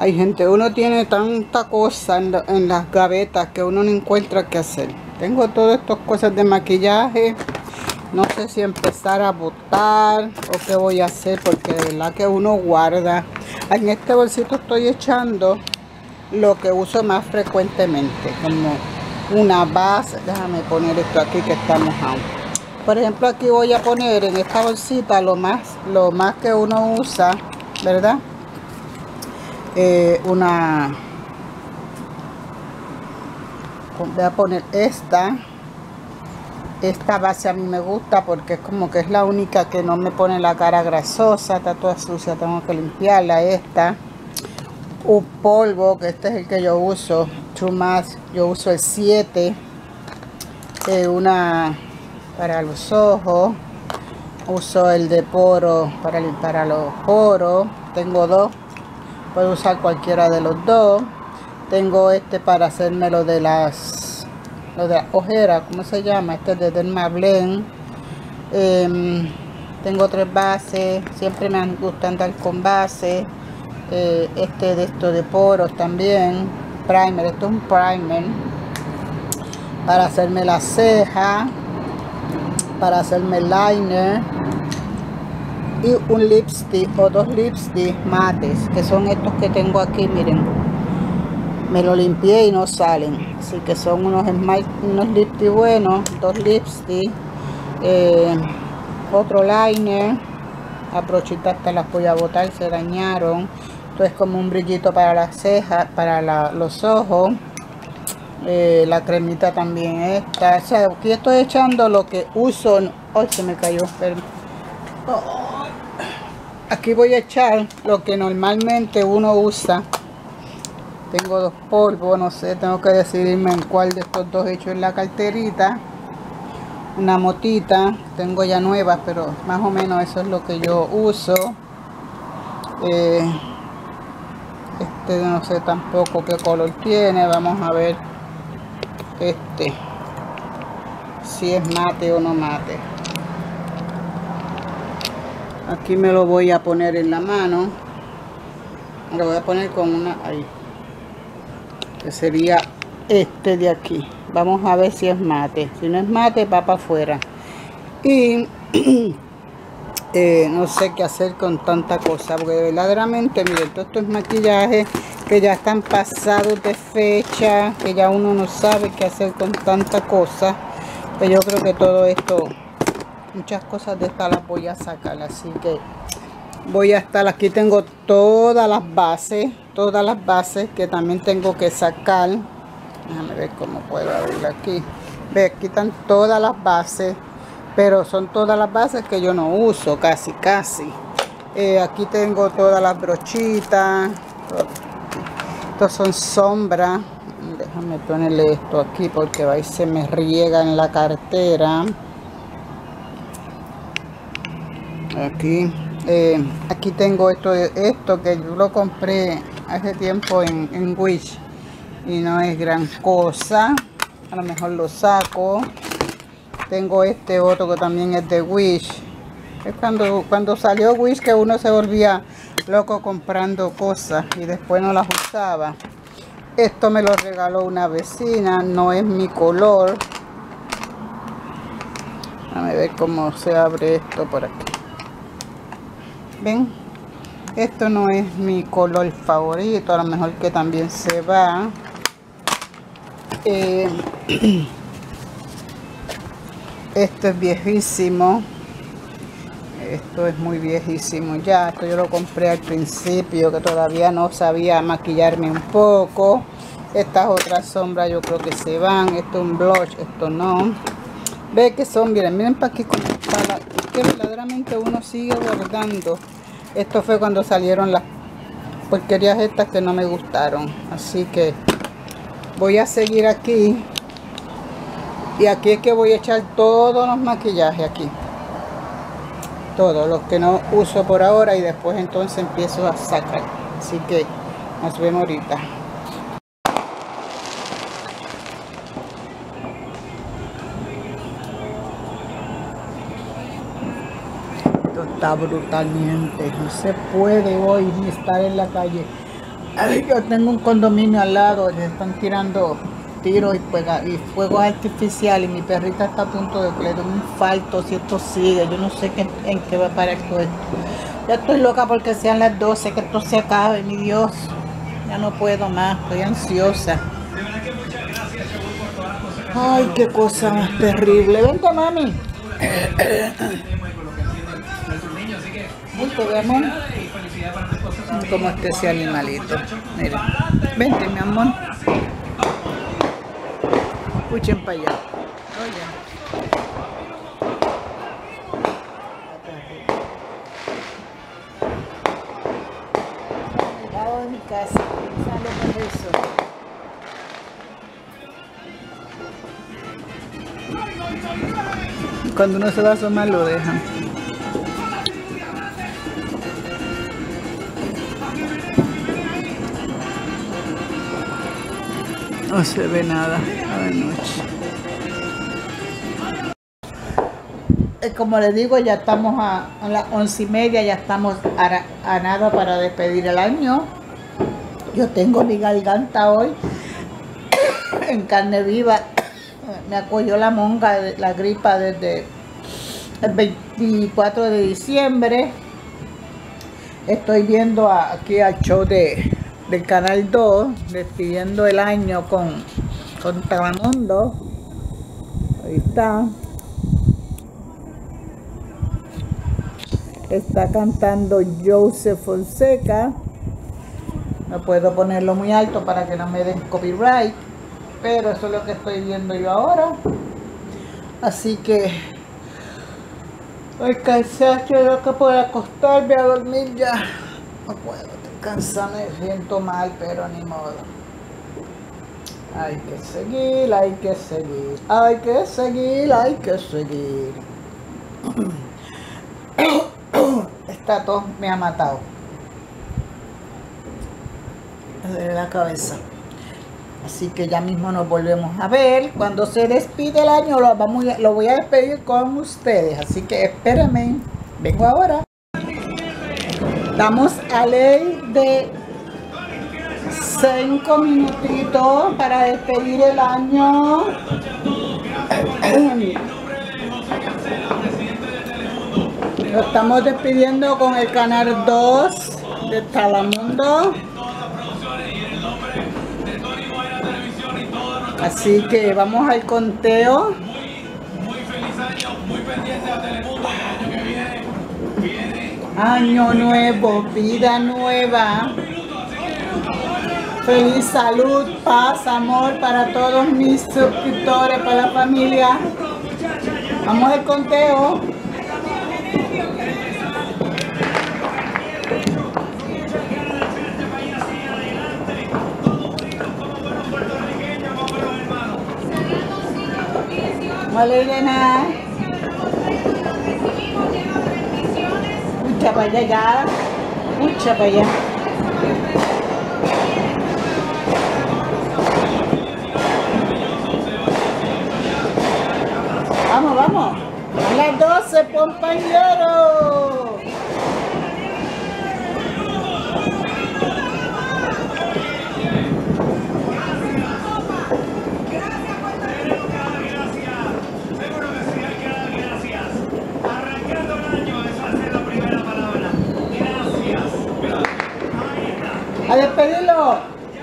Hay gente, uno tiene tanta cosa en las gavetas que uno no encuentra qué hacer. Tengo todas estas cosas de maquillaje. No sé si empezar a botar o qué voy a hacer, porque de verdad que uno guarda. En este bolsito estoy echando lo que uso más frecuentemente, como una base. Déjame poner esto aquí que está mojado. Por ejemplo, aquí voy a poner en esta bolsita lo más que uno usa, ¿verdad? Voy a poner esta base. A mí me gusta porque es como que es la única que no me pone la cara grasosa, está toda sucia, tengo que limpiarla. Un polvo, que este es el que yo uso, True Mask, yo uso el 7, una para los ojos, uso el de poro para limpiar los poros, tengo dos, puedo usar cualquiera de los dos. Tengo este para hacerme lo de las ojeras, ¿cómo se llama? Este es de Dermablend. Tengo 3 bases, siempre me gusta andar con base. Este de esto de poros también, primer, esto es un primer para hacerme la ceja, para hacerme el liner, y un lipstick o 2 lipsticks mates, que son estos que tengo aquí. Miren, me lo limpié y no salen, así que son unos lipsticks buenos. 2 lipsticks, otro liner. Las brochitas estas las voy a botar, se dañaron. Esto es como un brillito para las cejas, para los ojos. La cremita también esta. O sea, aquí estoy echando lo que uso. Ay, se me cayó. Aquí voy a echar lo que normalmente uno usa. Tengo 2 polvos, no sé, tengo que decidirme en cuál de estos dos echo en la carterita. Una motita, tengo ya nuevas, pero más o menos eso es lo que yo uso. Este no sé tampoco qué color tiene. Vamos a ver si es mate o no mate. Aquí me lo voy a poner en la mano. Lo voy a poner con una ahí, que sería este de aquí. Vamos a ver si es mate. Si no es mate, va para afuera. Y no sé qué hacer con tanta cosa, porque verdaderamente, miren, todo esto es maquillaje que ya están pasados de fecha, que ya uno no sabe qué hacer con tanta cosa. Pero yo creo que todo esto, muchas cosas de estas las voy a sacar, así que voy a estar aquí. Tengo todas las bases que también tengo que sacar. Déjame ver cómo puedo abrirla aquí. Ve, aquí están todas las bases, pero son todas las bases que yo no uso, casi. Aquí tengo todas las brochitas. Estos son sombras. Déjame ponerle esto aquí porque va y se me riega en la cartera. Aquí tengo esto que yo lo compré hace tiempo en Wish y no es gran cosa. A lo mejor lo saco. Tengo este otro que también es de Wish. Es cuando salió Wish que uno se volvía loco comprando cosas y después no las usaba. Esto me lo regaló una vecina, no es mi color. Déjame ver cómo se abre esto por aquí. ¿Ven? Esto no es mi color favorito, a lo mejor que también se va. Esto es viejísimo. Esto es muy viejísimo ya. Esto yo lo compré al principio, que todavía no sabía maquillarme un poco. Estas otras sombras yo creo que se van. Esto es un blush, esto no. Ve que son, miren para aquí cómo está que verdaderamente uno sigue guardando. Esto fue cuando salieron las porquerías estas que no me gustaron. Así que voy a seguir aquí. Y aquí es que voy a echar todos los maquillajes aquí. Todos los que no uso por ahora y después entonces empiezo a sacar. Así que nos vemos ahorita. Esto está brutalmente. No se puede hoy ni estar en la calle Ay, yo tengo un condominio al lado, le están tirando tiros y fuegos artificiales y mi perrita está a punto de que le dé un infarto si esto sigue. Yo no sé en qué va a parar todo esto. Ya estoy loca porque sean las 12, que esto se acabe, mi Dios. Ya no puedo más, estoy ansiosa. Ay, qué cosa más terrible. Vente, mami. Vente, mi amor. Como ese animalito. Miren. Vente, mi amor. Escuchen para allá. Oye. Al lado de mi casa. Sale por eso. Cuando uno se va a asomar lo dejan. No se ve nada a la noche. Como les digo, ya estamos a las 11:30, ya estamos a nada para despedir el año. Yo tengo mi garganta hoy en carne viva. Me acogió la monga, la gripa desde el 24 de diciembre. Estoy viendo aquí al show del Canal 2, despidiendo el año con Telemundo. Ahí está. Está cantando Joseph Fonseca. No puedo ponerlo muy alto para que no me den copyright, pero eso es lo que estoy viendo yo ahora. Así que estoy cansada, estoy loca por acostarme a dormir ya. No puedo, estoy cansada, me siento mal, pero ni modo. Hay que seguir, hay que seguir, hay que seguir, hay que seguir. Esta tos me ha matado. Me duele la cabeza. Así que ya mismo nos volvemos a ver. Cuando se despide el año lo voy a despedir con ustedes. Así que espérenme. Vengo ahora. Estamos a ley de 5 minutitos para despedir el año. Lo estamos despidiendo con el Canal 2 de Telemundo. Así que vamos al conteo. Muy feliz año, muy pendiente a Telemundo, el año que viene. Año nuevo, vida nueva. Feliz salud, paz, amor para todos mis suscriptores, para la familia. Vamos al conteo. Hola, Elena. Mucha para allá ya. Mucha para allá. Vamos, vamos. A las 12, compañeros. A despedirlo.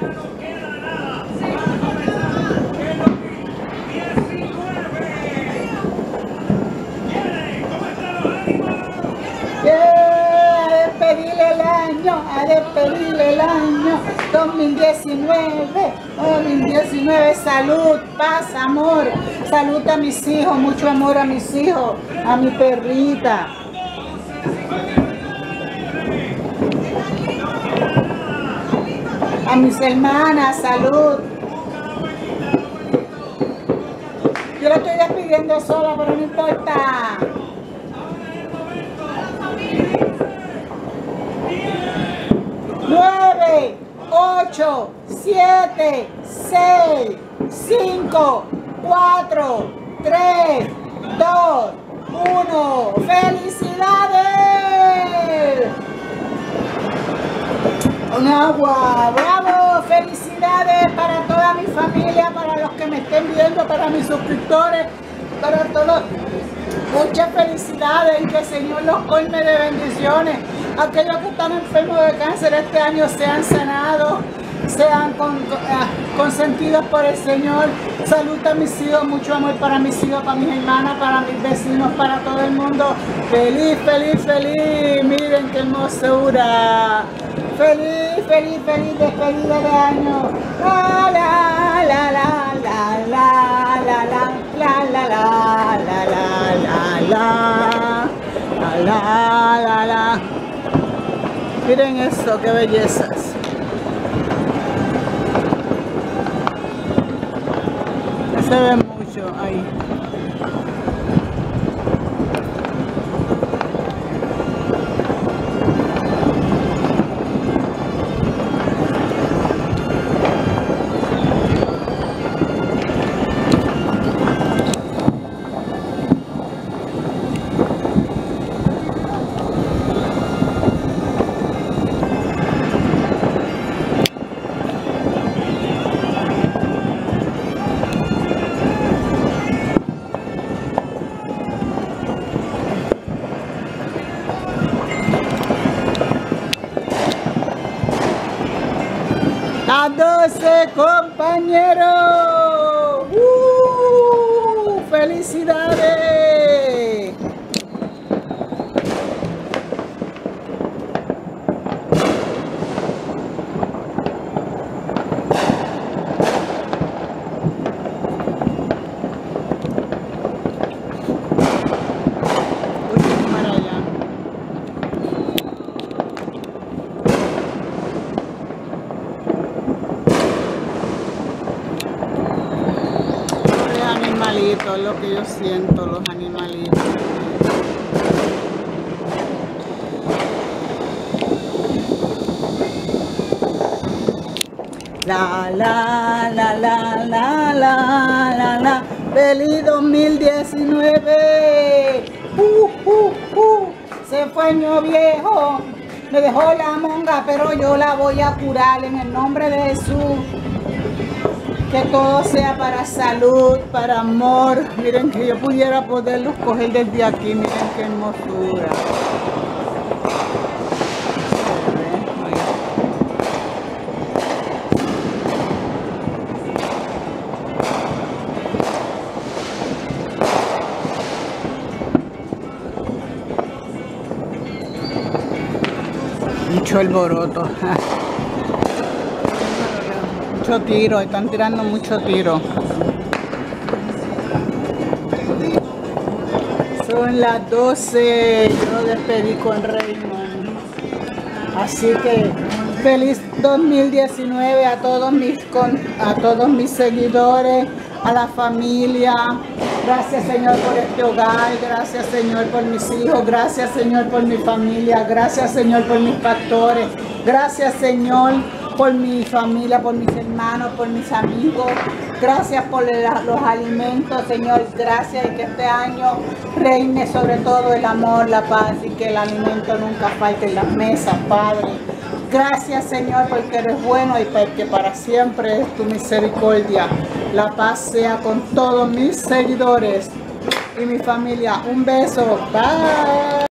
A despedirle el año 2019, salud, paz, amor, salud a mis hijos, mucho amor a mis hijos, a mi perrita. A mis hermanas, salud. Yo lo estoy despidiendo sola, pero no importa. 9, 8, 7, 6, 5, 4, 3, 2, 1. ¡Felicidades! con agua. ¡Bravo! Felicidades para toda mi familia, para los que me estén viendo, para mis suscriptores, para todos. Muchas felicidades y que el Señor los colme de bendiciones. Aquellos que están enfermos de cáncer este año sean sanados, sean consentidos por el Señor. Salud a mis hijos, mucho amor para mis hijos, para mis hermanas, para mis vecinos, para todo el mundo. Feliz, feliz, feliz. Miren qué hermosura. Feliz, feliz, feliz despedida de año. La la la la la la la la la la la la la la. Miren eso, qué bellezas. Se ve mucho ahí. A 12 compañeros. ¡Felicidades! Es lo que yo siento, los animalitos. La la la la la la la la. Feliz 2019. Se fue año viejo. Me dejó la monga, pero yo la voy a curar en el nombre de Jesús. Que todo sea para salud, para amor. Miren que yo pudiera poderlos coger desde aquí. Miren qué hermosura. Mucho alboroto. Mucho tiro, están tirando mucho tiro. Son las 12, yo despedí con Raymond. Así que feliz 2019 a todos mis seguidores, a la familia. Gracias, Señor, por este hogar. Gracias, Señor, por mis hijos. Gracias, Señor, por mi familia. Gracias, Señor, por mis pastores. Gracias, Señor, por mi familia, por mis hermanos, por mis amigos. Gracias por los alimentos, Señor. Gracias y que este año reine sobre todo el amor, la paz y que el alimento nunca falte en las mesas, Padre. Gracias, Señor, porque eres bueno y porque para siempre es tu misericordia. La paz sea con todos mis seguidores y mi familia. Un beso. Bye.